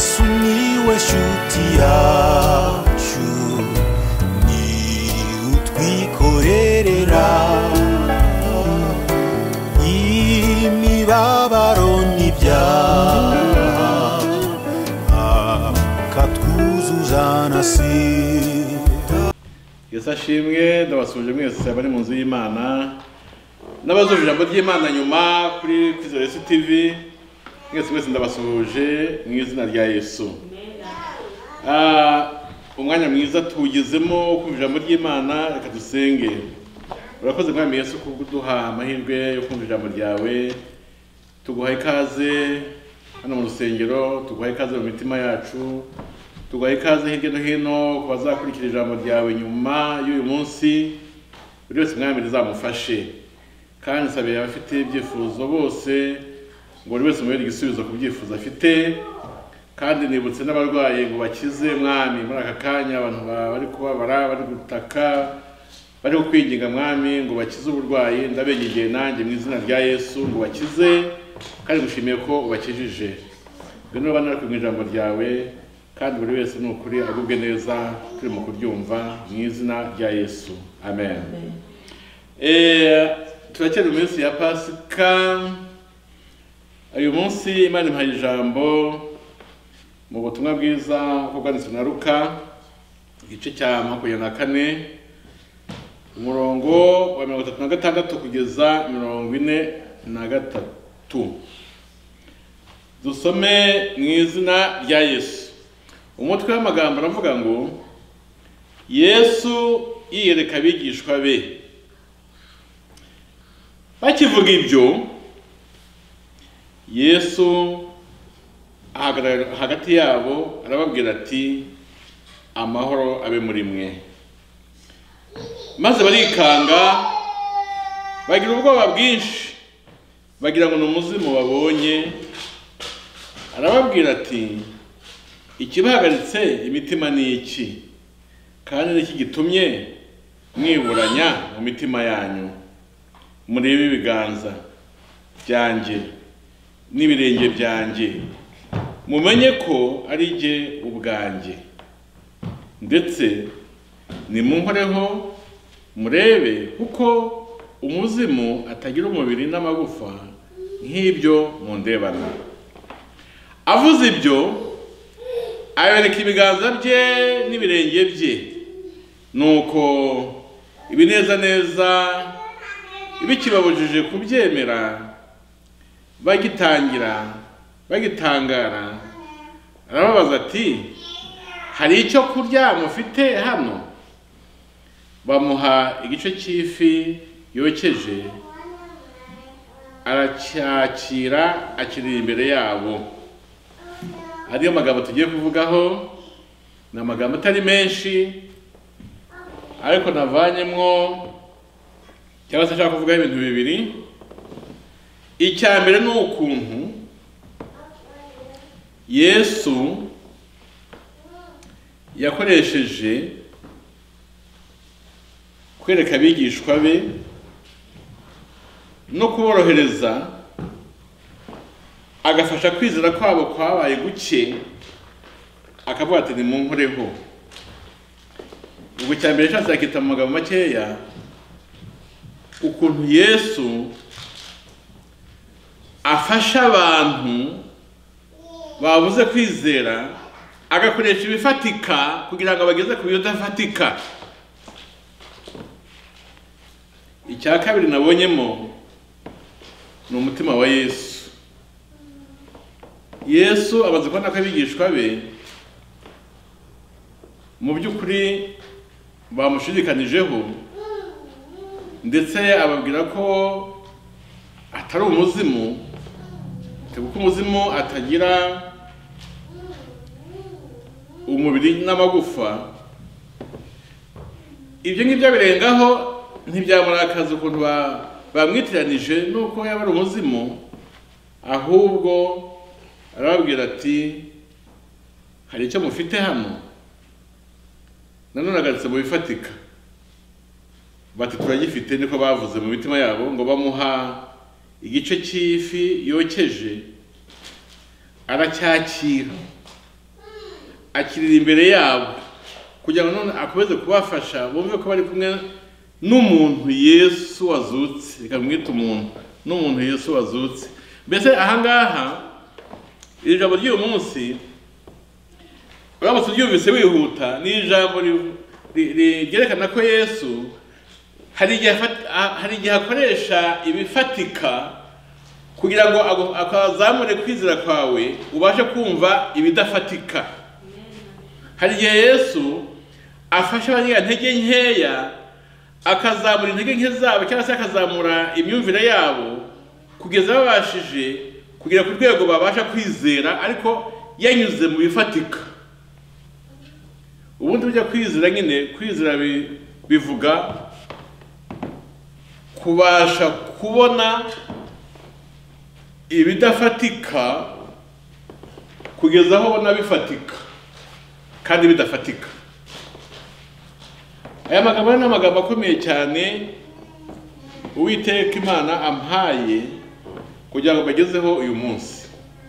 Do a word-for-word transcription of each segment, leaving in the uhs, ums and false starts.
Yesu niwe shuti yacu ni utwikorerera imibabaro n'ibyaha akatwuzuza na sida. Yesu ashimwe. Ndabasuje mwese abari mu nzu y'Imana n'abazuje ijambo ry'Imana nyuma kuri Kwizera Yesu T V. Mwese mwese ndabasuje mu izina rya Yesu. Ah, umwanya mwiza tugezemo kumva ijambo ry'Imana, reka dusenge. Urakoze mwami Yesu kuduha amahirwe yo kumva ijambo ryawe. Tuguha ikaze hano mu rusengero, tuguha ikaze mu mitima yacu, tuguha ikaze hirya no hino ku bazakurikira ijambo ryawe nyuma y'uyu munsi. Buri wese mwami rizamufashe, kandi nsabye abafite ibyifuzo bose ngo buri wese mubere igisubizo ku byifuzo afite, kandi nibutse n'abarwaye ngo bakize mwami. Muri aka kanya abantu bari kubabara, bari gutaka, bari kwinginga mwami ngo bakize uburwayi, ndabegegeye nanjye mu izina rya Yesu ngo bakize, kandi gushimiye ko ubakijije. Bino bana ku ijambo ryawe, kandi buri wese n'ukuri agubwe neza turi mu kuryumva mu izina rya Yesu. Amen. Eh, turakera mu minsi ya Pasika. Uyu munsi Imana impaye ijambo mu butumwa bwiza uko bwanditswe na Luka igice cya makumyabiri na kane umurongo wa mirongo itatu na gatandatu kugeza mirongo ine na gatatu. Dusome mu izina rya Yesu. Umutwe w'amagambo aravuga ngo Yesu yiyereka abigishwa be. Bakivuga ibyo, Yesu ahagarara hagati yabo arababwira ati amahoro abe muri mwe. Maze barikanga bagira ubwoba bwinshi, bagira ngo n'umuzimu babonye. Arababwira ati ikibahagaritse imitima ni iki, kandi n'iki gitumye mwiburanya mu mitima yanyu? Murebe ibiganza byanjye n'ibirenge byanjye, mumenye ko ari jye ubwanjye. Ndetse nimunkoreho murebe kuko umuzimu atagira umubiri n'amagufa nk'ibyo mundebana. Avuze ibyo abereka ibiganza bye n'ibirenge bye. Nuko ibineza neza ibikibabujije kubyemera bagitangira bagitangara, arababaza ati hari icyo kurya mufite hano? Bamuha igice cy'ifi yokeje, aracyakira akiri imbere yabo. Ariyo magambo tugiye kuvugaho. Ni amagambo atari menshi, ariko navanyemwo cyangwa se nshaka kuvugaho ibintu bibiri. Icya mbere ni ukuntu Yesu yakoresheje kwereka abigishwa be no kuborohereza, agafasha kwizera kwabo kwabaye guke, akavuga ati nimunkoreho. Ubwo cya mbere nshatse yakita mu magambo makeya ukuntu Yesu afasha abantu babuze kwizera, agakoresha ibifatika kugira ngo bageze ku bidafatika. Icya kabiri nabonyemo ni umutima wa Yesu. Yesu abaze kubona ko abigishwa be mu by'ukuri bamushidikanijeho, ndetse ababwira ko atari umuzimu, kuko umuzimu atagira umubiri n'amagufa. Ibyo ngibyo birengaho ntibyamurakaza ukuntu bamwitiranije nuko yaba ari umuzimu, ahubwo arababwira ati hari icyo mufite hano? Nanone agarutse mu bifatika, bati turagifite, niko bavuze mu mitima yabo. Ngo bamuha igice cy'ifi yokeje, aracyakira akirira imbere yabo kugira ngo none akomeze kubafasha bumve ko bari kumwe n'umuntu Yesu wazutse, reka mwite umuntu n'umuntu Yesu wazutse. Mbese ahangaha ijambo ry'uyu munsi uramutse uryumvise wihuta, ni ijambo ryerekana ko Yesu hari igihe hari igihe akoresha ibifatika kugira ngo akazamure kwizera kwawe ubashe kumva ibidafatika. Hari igihe Yesu afasha abanyantege nkeya akazamura intege nke zabo cyangwa se akazamura imyumvire yabo kugeza babashije kugira ku rwego babasha kwizera ariko yanyuze mu bifatika. Ubundi bijya kwizera nyine, kwizera bivuga kubasha kubona ibidafatika kugeza aho ubona bifatika kandi bidafatika. Aya magambo ni amagambo akomeye cyane Uwiteka Imana ampaye kugira ngo bagezeho uyu munsi.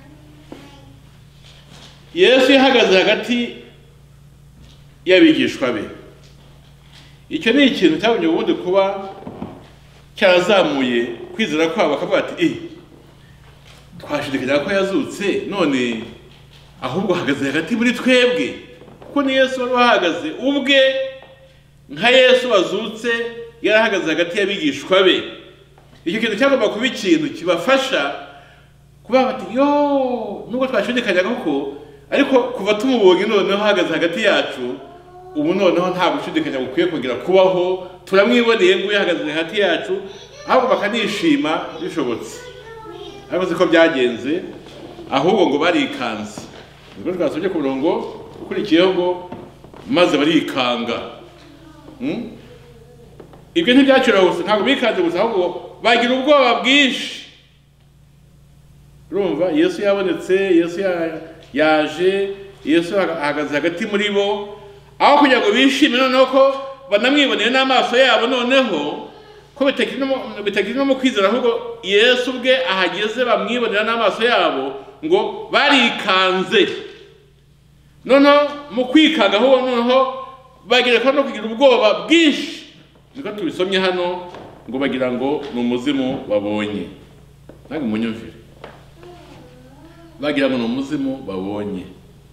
Yesu yahagaze hagati y'abigishwa be. Icyo ni ikintu cyabonye ubundi kuba cyarazamuye kwizera kwabo, bakavuga ati eh twashidikira ko yazutse, none ahubwo hagaze hagati muri twebwe, kuko ni Yesu wari wahagaze ubwe nka Yesu wazutse, yarahagaze hagati y'abigishwa be. Icyo kintu cyagomba kuba ikintu kibafasha kuba bati yo nubwo twashidikanya koko, ariko kuva tumubonye noneho hahagaze hagati yacu, ubu noneho nta gushidikanya gukwiye kugira kubaho, turamwiboneye ngo yahagaze hagati yacu, ahubwo bakanishima bishobotse. Ariko siko byagenze, ahubwo ngo barikanze. Nibwo twasubye ku murongo ukurikiyeho ngo maze barikanga. Hmm? Ibyo ntibyacira gusa, ntabwo bikanze gusa, ahubwo bagira ubwoba bwinshi. Urumva Yesu yabonetse, Yesu yaje, Yesu ahagaze hagati muri bo, aho kugira ngo bishime noneho ko banamwiboneye n'amaso yabo, noneho ko bitakiri no mu kwizera, ahubwo Yesu ubwe ahageze bamwibonera n'amaso yabo, ngo barikanze. Noneho mu kwikanga aho noneho bagira ko no kugira ubwoba bwinshi. Niko tubisomye hano ngo bagira ngo ni umuzimu babonye. Ntabwo munyumvire, bagira ngo ni umuzimu babonye.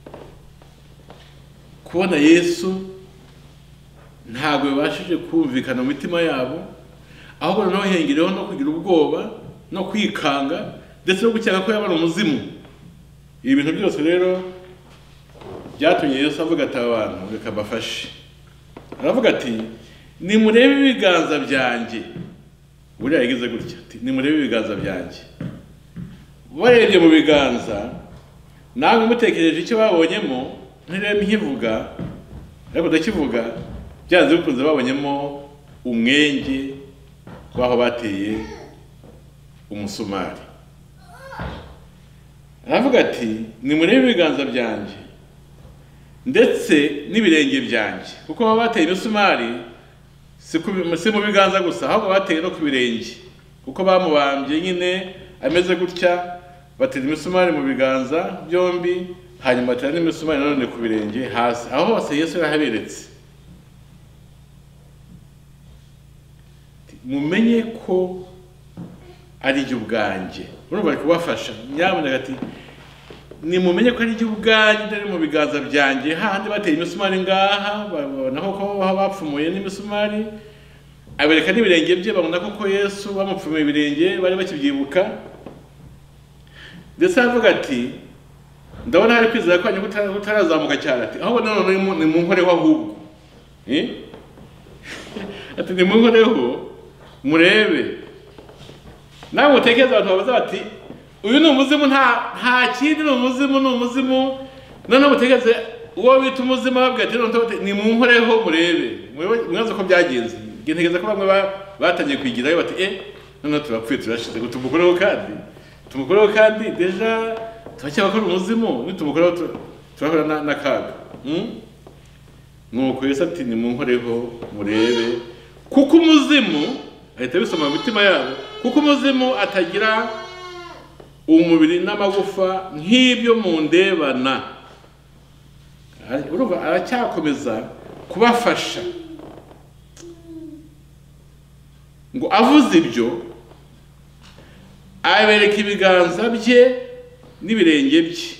Kubona Yesu ntabwo bibashije kumvikana mu mitima yabo, ahubwo noneho hengereho no kugira ubwoba no kwikanga ndetse no gukeka ko yaba umuzimu. Ibi bintu byose rero byatumye Yesu avuga ati abantu reka bafashe. Aravuga ati nimurebe ibiganza byanjye. Buriya yagize gutya ati nimurebe ibiganza byanjye. Barebye mu biganza, namwe mutekereje icyo babonyemo, ntirebe nkivuga, ariko ndakivuga, byanze bikunze babonyemo umwenge waho bateye umusumari. Aravuga ati nimurebe ibiganza byanjye ndetse n'ibirenge byanjye, kuko baba bateye imisumari si mu biganza gusa, ahubwo bateye no ku birenge, kuko bamubambye nyine ameze gutya, batera imisumari mu biganza byombi, hanyuma batera n'imisumari nanone ku birenge hasi. Aho hose Yesu yarahaberetse. Mumenye ko ari jye ubwanjye. Urumva bari kubafasha. Nyamuneka ati nimumenye ko ari jye ubwanjye ndari mu biganza byanjye, hahandi bateye imisumari ngaha, babonaho ko bapfumuye n'imisumari, abereka n'ibirenge bye, babona ko Yesu bamupfumuye ibirenge, bari bakibyibuka. Ndetse aravuga ati ndabona hari kwizera kwanyu kutarazamuka cyane, ati ahubwo none ni mu nkoreho ahubwo. Eh? Ati ni mu nkoreho murebe. Nawe mutekereza abantu babaza bati uyu ni umuzimu, nta nta kindi, ni umuzimu, ni umuzimu. None mutekereze uwo bita umuzimu, babwira ati none ni mu nkoreho murebe. Mwazo ko byagenze. Ntekereza ko bamwe batangiye kwigirayo bati eh none turapfuye turashize, tumukoreho kandi tumukoreho kandi deja turacyabakora umuzimu, nitumukoreho turakora n'akaga. Nuko Yesu ati ni mu nkoreho murebe, kuko umuzimu, ahita bisoma mu mitima yabo, kuko umuzimu atagira umubiri n'amagufa nk'ibyo mundebana. urumva aracyakomeza kubafasha ngo avuze ibyo abereka ibiganza bye n'ibirenge bye.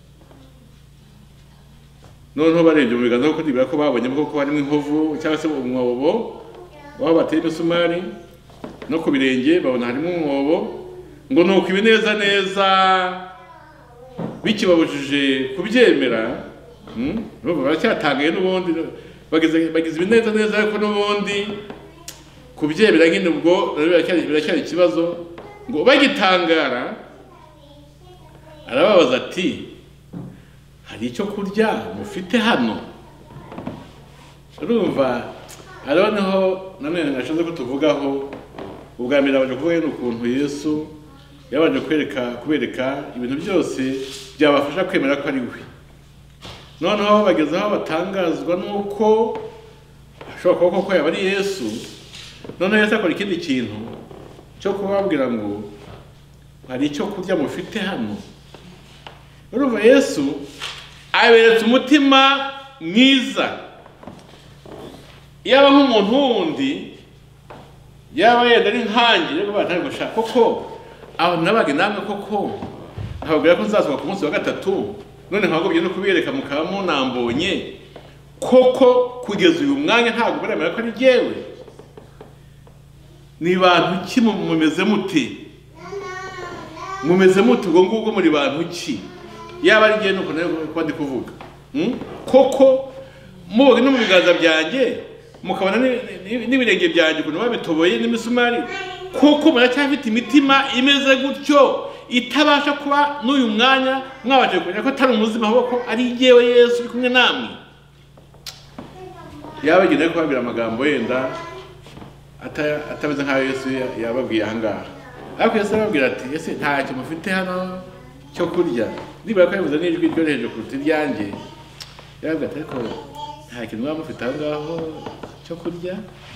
Noneho barebye mu biganza kuko nibira ko babonye ko harimo inkovu cyangwa se umwobo waho bateye imisumari, no ku birenge babona harimo umwobo, ngo nuko ibineza neza bikibabujije kubyemera. Urumva baracyatangaye n'ubundi bagize bagize ibineza neza ariko n'ubundi kubyemera nyine ubwo biracyari ikibazo. Ngo bagitangara arababaza ati hari icyo kurya mufite hano? Urumva araboneho nanone nashoze ko tuvugaho ubwa mbere abaje kuvuga n'ukuntu Yesu yabanje kwereka kubereka ibintu byose byabafasha kwemera ko ari we. Noneho bageze aho batangazwa nuko ashobora kuba ko yaba ari Yesu. Noneho Yesu akora ikindi kintu cyo kubabwira ngo hari icyo kurya mufite hano. Urumva Yesu aberetse umutima mwiza. Yaba nk'umuntu wundi, yaba yenda ari nkanjye rero batari gushaka koko aho nabage namwe koko ntabwira ko nzasohoka ku munsi wa gatatu, none nkagobye no kubereka mukaba nambonye koko kugeza uyu mwanya ntabwo baremera ko ari jewe. Ni bantu ki mumeze muti? Mumeze muti ubwo ngubwo muri bantu ki? Yaba ari je nuko nayo ko ndi kuvuga. Koko mubonye no mu biganza byanjye mukabona n'ibirenge byanjye kuno babitoboye n'imisumari, koko muracyafite imitima imeze gutyo itabasha kuba n'uyu mwanya mwabaje kugira ko atari umuzima ahubwo ari jewe Yesu uri kumwe namwe. Yabagiye kubabwira amagambo yenda atameze nka Yesu yababwiye ahangaha. Ariko Yesu arababwira ati ese ntacyo mufite hano cyo kurya? Nibara ko yavuze n'ijwi ryoreje kuruta iryanjye, yarabwira ati ariko nta kintu mwaba mufite ahangaho cyo kurya?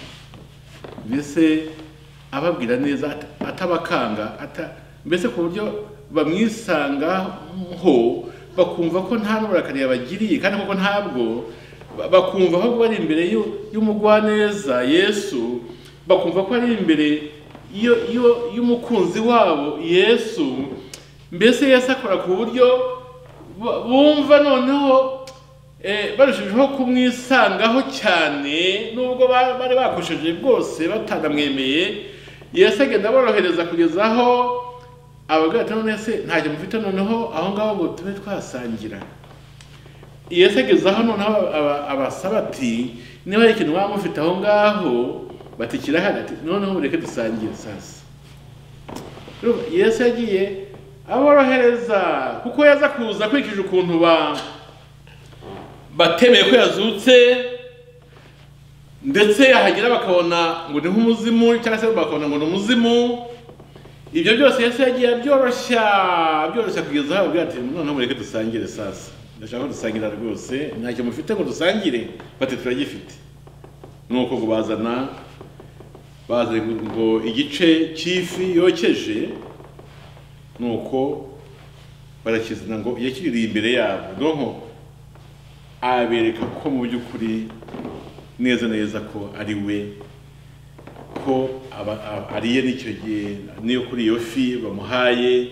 Mbese ababwira neza atabakanga, mbese ku buryo bamwisangaho bakumva ko nta n'uburakari yabagiriye, kandi koko ntabwo bakumva aho bari imbere y'umugwaneza Yesu, bakumva ko ari imbere y'umukunzi wabo Yesu. Mbese Yesu akora ku buryo bumva noneho barushijeho kumwisangaho cyane, nubwo bari bakosheje bwose batanamwemeye. Yesu agenda borohereza kugeza aho ababwira ati none se ntacyo mufite noneho aho ngaho ngo tube twasangira. Yesu ageze aho noneho abasaba ati niba hari ikintu mwaba mufite aho ngaho bati kirahari, ati noneho mureke dusangire sasa. Yesu yagiye aborohereza kuko yaza kuza kwikije ukuntu ba batemeye ko yazutse, ndetse yahagera bakabona ngo ni nk'umuzimu cyangwa se bakabona ngo ni umuzimu. Ibyo byose Yesu yagiye abyoroshya byoroshya kugeza aho abwira ati noneho mureke dusangire sasa. Ndashaka dusangira rwose, ntacyo mufite ngo dusangire? Bati turagifite. Nuko ngo bazana baze ngo igice cy'ifi yokeje, nuko barakizana ngo yakiririye imbere yabo. Nonko abereka ko mu by'ukuri neza neza ko ari we, ko ariye n'icyo gihe niyo kuri iyo fi bamuhaye,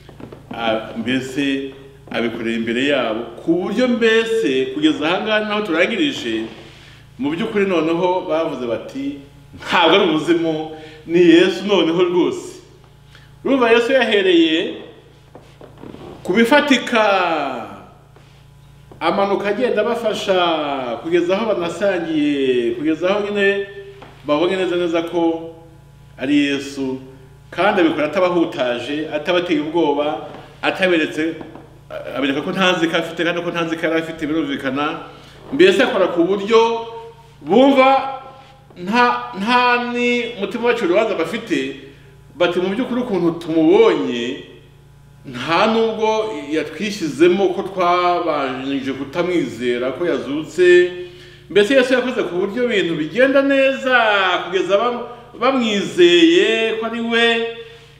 mbese abikorera imbere yabo ku buryo mbese kugeza ahangaha naho turangirije mu by'ukuri noneho bavuze bati ntabwo ari umuzimu, ni Yesu noneho rwose. Urumva Yesu yahereye kubifatika amanuka agenda bafasha kugeza aho banasangiye, kugeza aho nyine babonye neza neza ko ari Yesu, kandi abikora atabahutaje, atabateye ubwoba, ataberetse abereka ko ntanzi ko afite kandi ko ntanzi ko yari afite birumvikana. Mbese akora ku buryo bumva nta nta ni mutima wacu urubanza bafite, bati mu by'ukuri ukuntu tumubonye nta nubwo yatwishyizemo ko twabanje kutamwizera ko yazutse. Mbese Yesu yakoze ku buryo ibintu bigenda neza kugeza bamwizeye ko ari we,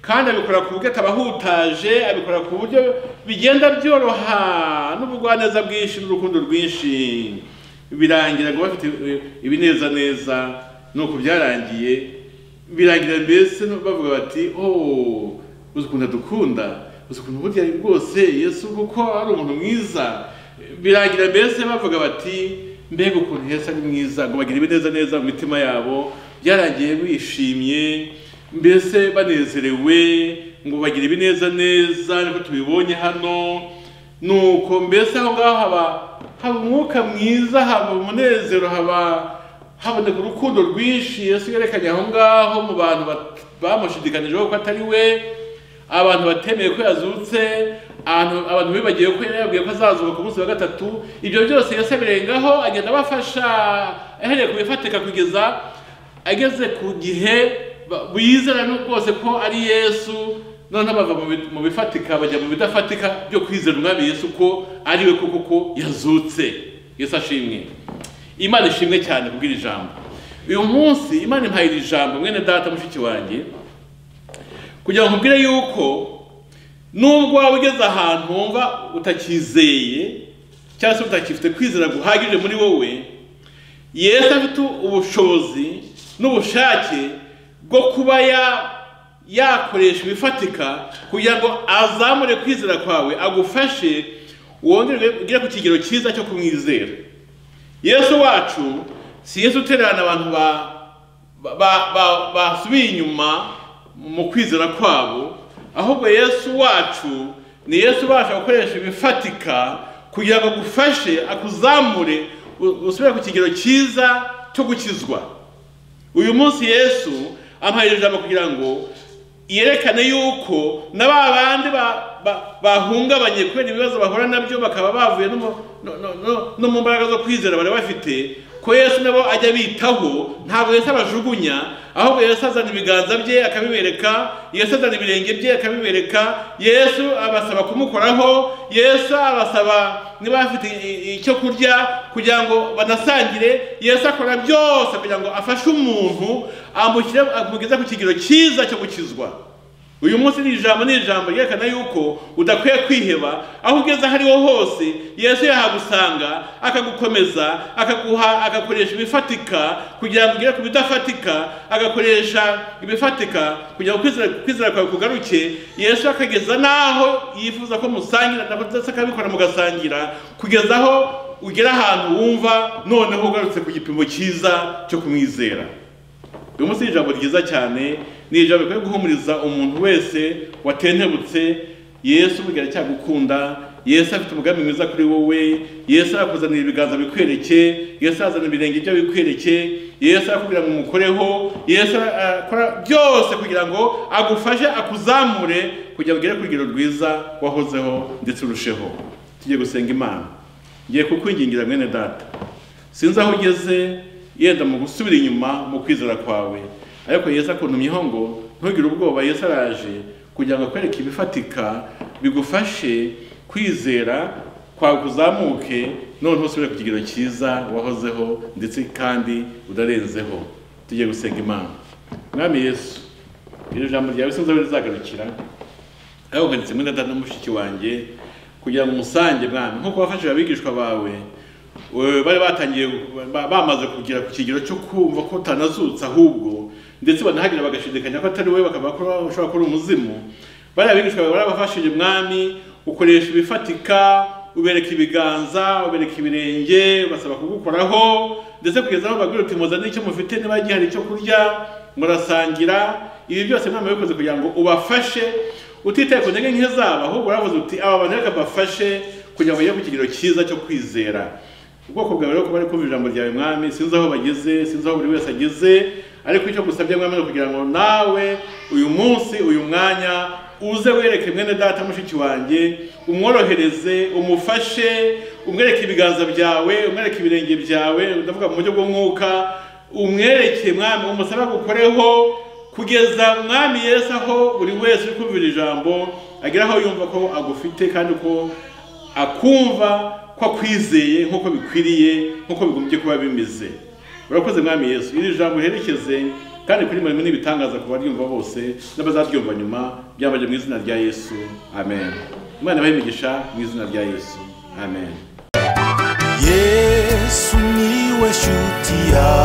kandi abikora ku buryo atabahutaje, abikora ku buryo bigenda byoroha n'ubugwaneza bwinshi n'urukundo rwinshi, birangira ngo bafite ibineza neza. Nuko byarangiye birangira mbese bavuga bati oh uzi ukuntu dukunda, uzi ukuntu burya rwose Yesu kuko ari umuntu mwiza. Birangira mbese bavuga bati mbega ukuntu Yesu ari mwiza, ngo bagira ibineza neza mu mitima yabo. Byarangiye bishimye mbese banezerewe, ngo bagira ibineza neza niko tubibonye hano. Nuko mbese aho ngaho haba haba umwuka mwiza, haba umunezero, haba haboneka urukundo rwinshi. Yesu yerekanye aho ngaho mu bantu bamushidikanije ko atari we, abantu batemeye ko yazutse, abantu bibagiye ko yabwiye ko azazuka ku munsi wa gatatu. Ibyo byose Yesu abirengaho, agenda abafasha ahereye kubifatika kugeza ageze ku gihe bizera rwose ko ari Yesu. None bava mu bifatika bajya mu bidafatika byo kwizera umwami Yesu ko ari we koko ko yazutse. Yesu ashimwe. Imana ishimwe cyane kubwira ijambo. Uyu munsi Imana impaye iri jambo mwene data mushiki wanjye, kugira ngo nkubwire yuko nubwo waba ugeze ahantu wumva utakizeye cyangwa se utakifite kwizera guhagije muri wowe, Yesu afite ubushobozi n'ubushake bwo kuba ya yakoresha ibifatika kugira ngo azamure kwizera kwawe, agufashe wongere ugire ku kigero cyiza cyo kumwizera. Yesu wacu si Yesu utererana abantu basubiye inyuma mu kwizera kwabo, ahubwo Yesu wacu ni Yesu ubasha gukoresha ibifatika kugira ngo agufashe, akuzamure usubire ku kigero cyiza cyo gukizwa. Uyu munsi Yesu ampaye ijambo kugira ngo yerekane yuko na ba bandi bahungabanye kubera ibibazo bahora nabyo, bakaba bavuye no mu mbaraga zo kwizera bari bafite, ko Yesu nabo ajya bitaho. Ntabwo Yesu abajugunya, ahubwo Yesu azana ibiganza bye akabibereka, Yesu azana ibirenge bye akabibereka, Yesu abasaba kumukoraho, Yesu abasaba niba bafite icyo kurya kugira ngo banasangire. Yesu akora byose kugira ngo afashe umuntu amukire, amugeze ku kigero cyiza cyo gukizwa. Uyu munsi ni ijambo ni ijambo yerekana yuko udakwiye kwiheba. Aho ugeze aho ariho hose Yesu yahagusanga, akagukomeza, akaguha, agakoresha ibifatika kugira ngo ugere ku bidafatika, agakoresha ibifatika kugira ngo kwizera kwizera kwawe kugaruke. Yesu akageza naho yifuza ko musangira, ndetse akabikora mugasangira kugeza aho ugera ahantu wumva noneho ugarutse ku gipimo cyiza cyo kumwizera. Uyu munsi ijambo ryiza cyane, ni ijambo rikwiye guhumuriza umuntu wese watentebutse. Yesu bugera cyagukunda, Yesu afite umugambi mwiza kuri wowe, Yesu akuzanira ibiganza bikwereke, Yesu azana ibirenge byo bikwereke, Yesu akubwira ngo umukoreho, Yesu akora byose kugira ngo agufashe, akuzamure kugira ngo ugere ku rugero rwiza wahozeho ndetse urusheho. Tugiye gusenga Imana. Ngiye kukwingingira mwene data, sinzi aho ugeze yenda mu gusubira inyuma mu kwizera kwawe, ariko Yesu akuntumyeho ngo ntugire ubwoba. Yesu araje kugira ngo akwereke ibifatika bigufashe kwizera kwawe kuzamuke, none usubire ku kigero cyiza wahozeho ndetse kandi udarenzeho. Tugiye gusenga Imana. Mwami Yesu, iri jambo ryawe sinzi aho rizagarukira, aho nkanditse mwene data n'umushiki wanjye kugira ngo umusange Mwami, nk'uko wafashije abigishwa bawe bari batangiye bamaze kugira ku kigero cyo kumva ko utanazutse, ahubwo ndetse banahagira bagashidikanya ko atari we, bakaba ko ushobora kuba umuzimu. Bari abigishwa bawe barabafashije Mwami, ukoresha ibifatika, ubereka ibiganza, ubereka ibirenge, basaba kugukoraho, ndetse kugeza aho bagwira uti muzane icyo mufite, niba gihari icyo kurya murasangira. Ibi byose Mwami wabikoze kugira ngo ubafashe utitaye ku ntege nke zabo, ahubwo uravuze uti aba bantu reka bafashe kugira ngo bagere ku kigero cyiza cyo kwizera. Ubwoko bwawe rero ko bari kumva ijambo ryawe Mwami, sinzi aho bageze, sinzi aho buri wese ageze, ariko icyo gusabye Mwami kugira ngo nawe uyu munsi uyu mwanya uze wereke mwene data mushiki wanjye, umworohereze, umufashe, umwereke ibiganza byawe, umwereke ibirenge byawe, ndavuga mu buryo bw'umwuka, umwereke Mwami, umusabe gukoreho kugeza Mwami Yesu aho buri wese uri kumvira ijambo agira aho yumva ko agufite kandi ko akumva ko akwizeye nk'uko bikwiriye, nk'uko bigombye kuba bimeze. Urakoze Mwami Yesu, iri jambo herekeze kandi kuri murimo n'ibitangaza ku baryumva bose n'abazaryumva nyuma, byambaje mu izina rya Yesu, amen. Imana ibahe imigisha mu izina rya Yesu, amen. Yesu niwe shuti yacu.